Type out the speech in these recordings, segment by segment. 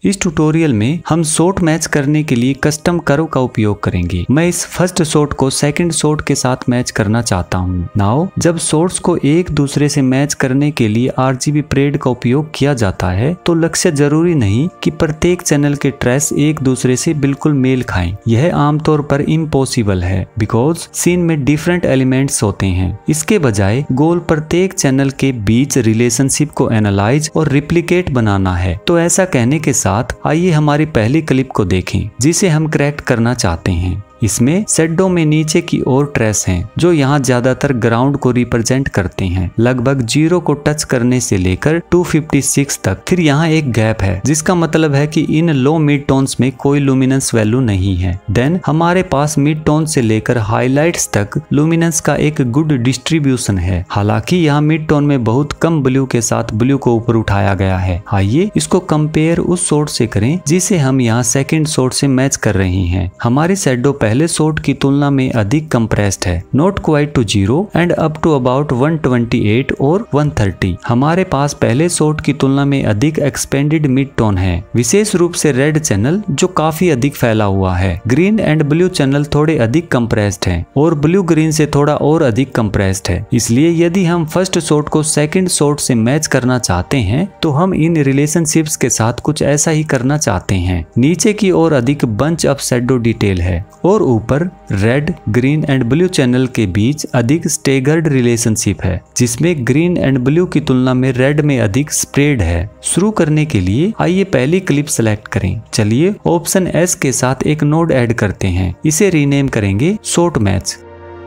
इस ट्यूटोरियल में हम शॉट मैच करने के लिए कस्टम कर्व का उपयोग करेंगे। मैं इस फर्स्ट शॉट को सेकंड शॉट के साथ मैच करना चाहता हूँ। नाउ जब शॉट्स को एक दूसरे से मैच करने के लिए RGB प्रेड का उपयोग किया जाता है तो लक्ष्य जरूरी नहीं कि प्रत्येक चैनल के ट्रेस एक दूसरे से बिल्कुल मेल खाएं। यह आमतौर पर इम्पॉसिबल है बिकॉज सीन में डिफरेंट एलिमेंट्स होते हैं। इसके बजाय गोल प्रत्येक चैनल के बीच रिलेशनशिप को एनालाइज और रिप्लिकेट बनाना है। तो ऐसा कहने के साथ आइए हमारी पहली क्लिप को देखें जिसे हम क्रैक करना चाहते हैं। इसमें शैडो में नीचे की ओर ट्रेस हैं जो यहाँ ज्यादातर ग्राउंड को रिप्रेजेंट करते हैं, लगभग 0 को टच करने से लेकर 256 तक। फिर यहाँ एक गैप है जिसका मतलब है कि इन लो मिड टोन्स में कोई लुमिनेंस वैल्यू नहीं है। देन हमारे पास मिड टोन से लेकर हाइलाइट्स तक लुमिनेंस का एक गुड डिस्ट्रीब्यूशन है। हालांकि यहाँ मिड टोन में बहुत कम ब्लू के साथ ब्लू को ऊपर उठाया गया है। आइए इसको कंपेयर उस शॉट से करें जिसे हम यहाँ सेकेंड शॉट से मैच कर रहे हैं। हमारी शैडो पहले शॉट की तुलना में अधिक कंप्रेस्ड है, not quite to 0 and up to about 128 और 130। हमारे पास पहले शॉट की तुलना में अधिक एक्सपेंडेड मिड टोन है, विशेष रूप से रेड चैनल जो काफी अधिक फैला हुआ है। ग्रीन एंड ब्लू चैनल थोड़े अधिक कंप्रेस्ड हैं और ब्लू ग्रीन से थोड़ा और अधिक कंप्रेस्ड है। इसलिए यदि हम फर्स्ट शॉट को सेकंड शॉट से मैच करना चाहते हैं तो हम इन रिलेशनशिप्स के साथ कुछ ऐसा ही करना चाहते हैं। नीचे की ओर अधिक बंच ऑफ शैडो डिटेल है और ऊपर red, green and blue channel के बीच अधिक स्टेगर्ड रिलेशनशिप है जिसमें ग्रीन एंड ब्लू की तुलना में रेड में अधिक स्प्रेड है। शुरू करने के लिए आइए पहली क्लिप सेलेक्ट करें। चलिए ऑप्शन S के साथ एक नोड ऐड करते हैं, इसे रीनेम करेंगे शॉट मैच।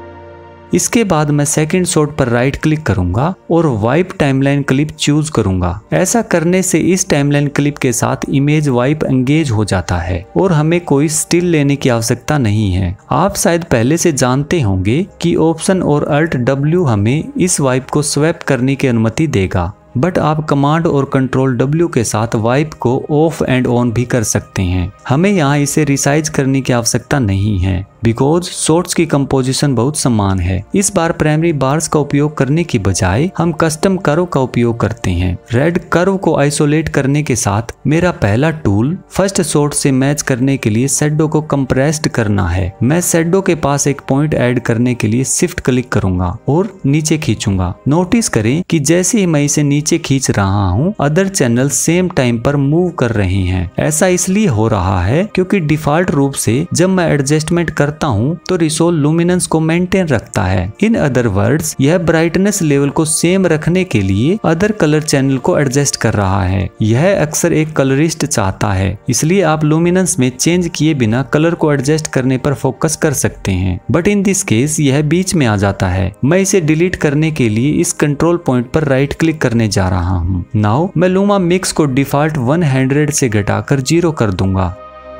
इसके बाद मैं सेकंड शॉट पर राइट क्लिक करूंगा और वाइप टाइमलाइन क्लिप चूज करूंगा। ऐसा करने से इस टाइमलाइन क्लिप के साथ इमेज वाइप एंगेज हो जाता है और हमें कोई स्टिल लेने की आवश्यकता नहीं है। आप शायद पहले से जानते होंगे कि ऑप्शन और Alt W हमें इस वाइप को स्वैप करने की अनुमति देगा, बट आप कमांड और कंट्रोल W के साथ वाइप को ऑफ एंड ऑन भी कर सकते हैं। हमें यहाँ इसे रिसाइज करने की आवश्यकता नहीं है बिकॉज शॉट्स की कंपोजिशन बहुत समान है। इस बार प्राइमरी बार्स का उपयोग करने की बजाय हम कस्टम कर्व का उपयोग करते हैं। रेड कर्व को आइसोलेट करने के साथ मेरा पहला टूल फर्स्ट शॉट से मैच करने के लिए शैडो को कंप्रेस्ड करना है। मैं शैडो के पास एक पॉइंट ऐड करने के लिए शिफ्ट क्लिक करूंगा और नीचे खींचूंगा। नोटिस करें कि जैसे ही मैं इसे नीचे खींच रहा हूँ अदर चैनल सेम टाइम पर मूव कर रहे हैं। ऐसा इसलिए हो रहा है क्योंकि डिफॉल्ट रूप से जब मैं एडजस्टमेंट करता हूं तो रिसोल लुमिनेंस को मेंटेन रखता है। इन अदर वर्ड्स यह ब्राइटनेस लेवल को सेम रखने के लिए अदर कलर चैनल को एडजस्ट कर रहा है। यह अक्सर एक कलरिस्ट चाहता है, इसलिए आप लुमिनेंस में चेंज किए बिना कलर को एडजस्ट करने पर फोकस कर सकते हैं, बट इन दिस केस यह बीच में आ जाता है। मैं इसे डिलीट करने के लिए इस कंट्रोल पॉइंट पर राइट क्लिक करने जा रहा हूँ। नाउ मैं लूमा मिक्स को डिफॉल्ट 100 से घटाकर 0 कर दूंगा।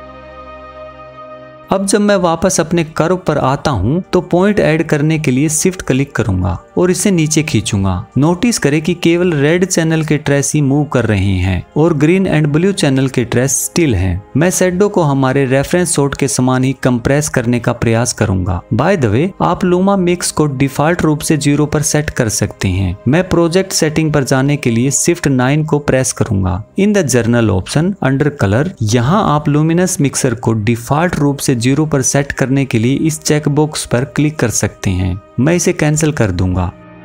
अब जब मैं वापस अपने कर्व पर आता हूं तो पॉइंट ऐड करने के लिए शिफ्ट क्लिक करूंगा और इसे नीचे खींचूंगा। नोटिस करें कि केवल रेड चैनल के ट्रेस ही मूव कर रहे हैं और ग्रीन एंड ब्लू चैनल के ट्रेस स्टिल हैं। मैं शैडो को हमारे रेफरेंस शॉट के समान ही कंप्रेस करने का प्रयास करूंगा। बाय द वे आप लूमा मिक्स को डिफॉल्ट रूप से 0 पर सेट कर सकते हैं। मैं प्रोजेक्ट सेटिंग पर जाने के लिए शिफ्ट 9 को प्रेस करूंगा। In the general option under colour यहाँ आप लुमिनस मिक्सर को डिफॉल्ट रूप से 0 पर सेट करने के लिए इस चेक बॉक्स पर क्लिक कर सकते हैं। मैं इसे कैंसिल कर दूंगा।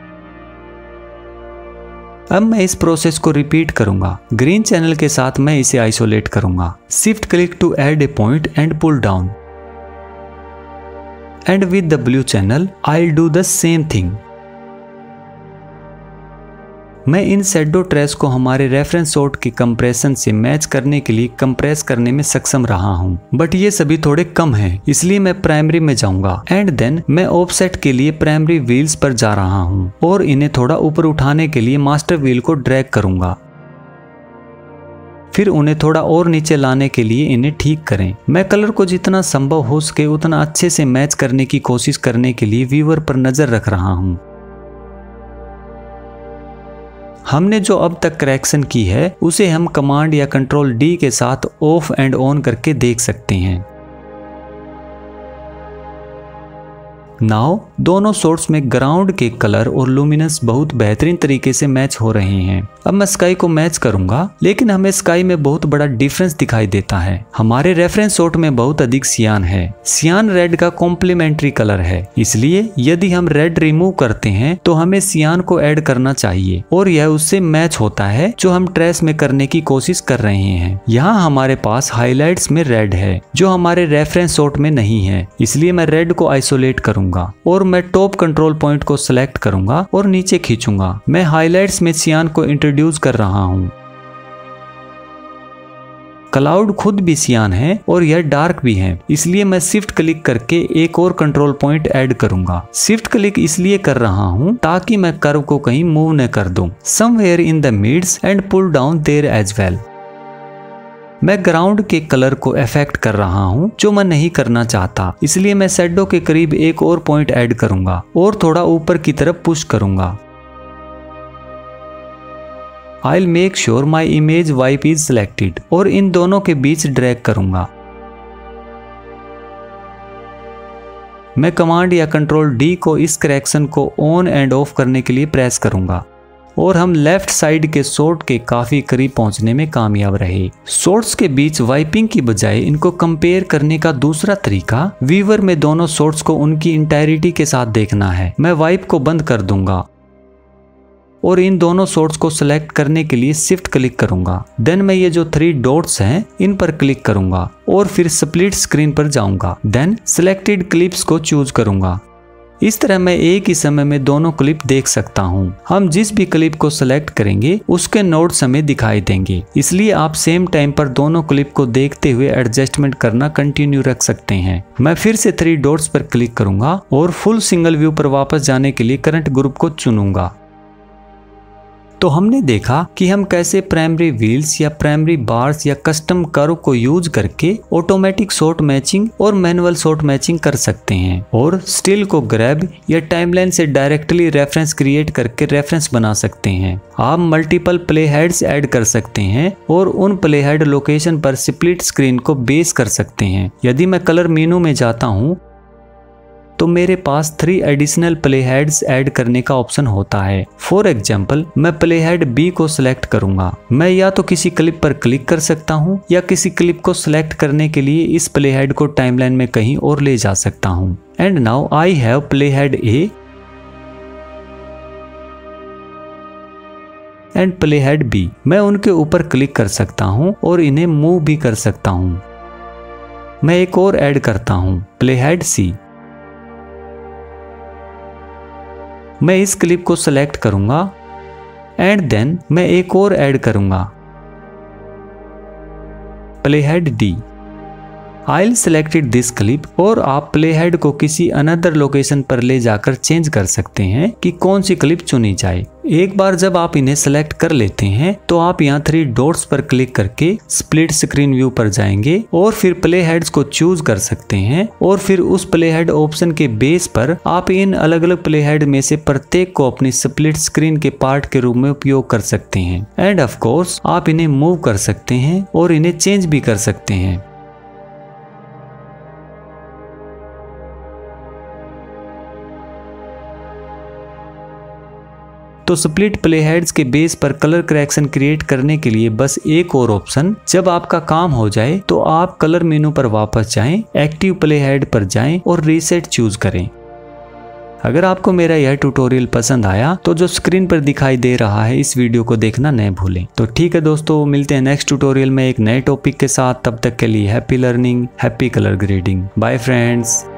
अब मैं इस प्रोसेस को रिपीट करूंगा। ग्रीन चैनल के साथ मैं इसे आइसोलेट करूंगा। Shift click to add a point and pull down and with the blue channel I will do the same thing. मैं इन शैडो ट्रेस को हमारे रेफरेंस शॉट के कंप्रेशन से मैच करने के लिए कंप्रेस करने में सक्षम रहा हूं, बट ये सभी थोड़े कम हैं, इसलिए मैं प्राइमरी में जाऊंगा एंड देन मैं ऑफसेट के लिए प्राइमरी व्हील्स पर जा रहा हूं और इन्हें थोड़ा ऊपर उठाने के लिए मास्टर व्हील को ड्रैग करूंगा। फिर उन्हें थोड़ा और नीचे लाने के लिए इन्हें ठीक करें। मैं कलर को जितना संभव हो सके उतना अच्छे से मैच करने की कोशिश करने के लिए व्यूअर पर नजर रख रहा हूं। हमने जो अब तक करेक्शन की है उसे हम कमांड या कंट्रोल D के साथ ऑफ एंड ऑन करके देख सकते हैं। नाउ दोनों सोर्स में ग्राउंड के कलर और लुमिनस बहुत बेहतरीन तरीके से मैच हो रहे हैं। अब मैं स्काई को मैच करूंगा, लेकिन हमें स्काई में बहुत बड़ा डिफरेंस दिखाई देता है। हमारे रेफरेंस शॉट में बहुत अधिक सियान है। सियान रेड का कॉम्प्लीमेंट्री कलर है, इसलिए यदि हम रेड रिमूव करते हैं तो हमें सियान को ऐड करना चाहिए और यह उससे मैच होता है जो हम ट्रेस में करने की कोशिश कर रहे हैं। यहाँ हमारे पास हाइलाइट्स में रेड है जो हमारे रेफरेंस शॉट में नहीं है, इसलिए मैं रेड को आइसोलेट करूंगा और मैं टॉप कंट्रोल पॉइंट को सिलेक्ट करूंगा और नीचे खींचूंगा। मैं हाइलाइट्स में सियान को इंट्रोड्यूस कर रहा हूँ। क्लाउड खुद भी सियान है और यह डार्क भी है, इसलिए मैं शिफ्ट क्लिक करके एक और कंट्रोल पॉइंट ऐड करूंगा। शिफ्ट क्लिक इसलिए कर रहा हूं ताकि मैं कर्व को कहीं मूव न कर दूं। Somewhere in the mids and pull down there as well. मैं ग्राउंड के कलर को इफेक्ट कर रहा हूं जो मैं नहीं करना चाहता, इसलिए मैं शैडो के करीब एक और पॉइंट ऐड करूंगा और थोड़ा ऊपर की तरफ पुश करूंगा। I'll make sure my image wipe is selected और इन दोनों के बीच ड्रैग करूंगा। मैं कमांड या कंट्रोल डी को इस करेक्शन को ऑन एंड ऑफ करने के लिए प्रेस करूंगा और हम लेफ्ट साइड के शॉट के काफी करीब पहुंचने में कामयाब रहे। शॉट्स के बीच वाइपिंग की बजाय इनको कंपेयर करने का दूसरा तरीका व्यूअर में दोनों शॉट्स को उनकी इंटायरिटी के साथ देखना है। मैं वाइप को बंद कर दूंगा और इन दोनों शॉट्स को सिलेक्ट करने के लिए शिफ्ट क्लिक करूंगा। देन मैं ये जो 3 डॉट्स हैं इन पर क्लिक करूंगा और फिर स्प्लिट स्क्रीन पर जाऊंगा। देन सिलेक्टेड क्लिप्स को चूज करूंगा। इस तरह मैं एक ही समय में दोनों क्लिप देख सकता हूं। हम जिस भी क्लिप को सिलेक्ट करेंगे उसके नोट्स हमें दिखाई देंगे, इसलिए आप सेम टाइम पर दोनों क्लिप को देखते हुए एडजस्टमेंट करना कंटिन्यू रख सकते हैं। मैं फिर से 3 डॉट्स पर क्लिक करूंगा और फुल सिंगल व्यू पर वापस जाने के लिए करंट ग्रुप को चुनूंगा। तो हमने देखा कि हम कैसे प्राइमरी व्हील्स या प्राइमरी बार्स या कस्टम कर्व को यूज करके ऑटोमेटिक शॉट मैचिंग और मैनुअल शॉट मैचिंग कर सकते हैं और स्टिल को ग्रैब या टाइमलाइन से डायरेक्टली रेफरेंस क्रिएट करके रेफरेंस बना सकते हैं। आप मल्टीपल प्ले हेड्स ऐड कर सकते हैं और उन प्ले हेड लोकेशन पर स्प्लिट स्क्रीन को बेस कर सकते हैं। यदि मैं कलर मेनू में जाता हूँ तो मेरे पास 3 एडिशनल प्ले हेड्स ऐड करने का ऑप्शन होता है। फॉर एग्जाम्पल मैं प्ले हेड बी को सिलेक्ट करूंगा। मैं या तो किसी क्लिप पर क्लिक कर सकता हूं या किसी क्लिप को सिलेक्ट करने के लिए इस प्ले हेड को टाइमलाइन में कहीं और ले जा सकता हूं। And now I have play head A and play head B. मैं उनके ऊपर क्लिक कर सकता हूं और इन्हें मूव भी कर सकता हूं। मैं एक और ऐड करता हूं, प्ले हेड सी। मैं इस क्लिप को सिलेक्ट करूंगा एंड देन मैं एक और ऐड करूंगा, play head D. I'll selected this clip और आप प्ले हेड को किसी अनदर लोकेशन पर ले जाकर चेंज कर सकते हैं कि कौन सी क्लिप चुनी जाए। एक बार जब आप इन्हें सेलेक्ट कर लेते हैं तो आप यहाँ 3 डॉट्स पर क्लिक करके स्प्लिट स्क्रीन व्यू पर जाएंगे और फिर प्ले हेड्स को चूज कर सकते हैं और फिर उस प्ले हेड ऑप्शन के बेस पर आप इन अलग अलग प्ले हेड में से प्रत्येक को अपनी स्प्लिट स्क्रीन के पार्ट के रूप में उपयोग कर सकते हैं। एंड ऑफ कोर्स आप इन्हें मूव कर सकते हैं और इन्हें चेंज भी कर सकते हैं। तो स्प्लिट प्ले हेड्स के बेस पर कलर करेक्शन क्रिएट करने के लिए बस एक और ऑप्शन, जब आपका काम हो जाए तो आप कलर मेनू पर वापस जाएं, एक्टिव प्ले हेड पर जाएं और रीसेट चूज करें। अगर आपको मेरा यह ट्यूटोरियल पसंद आया तो जो स्क्रीन पर दिखाई दे रहा है इस वीडियो को देखना न भूलें। तो ठीक है दोस्तों, मिलते हैं नेक्स्ट ट्यूटोरियल में एक नए टॉपिक के साथ। तब तक के लिए happy learning, happy colour grading. Bye friends.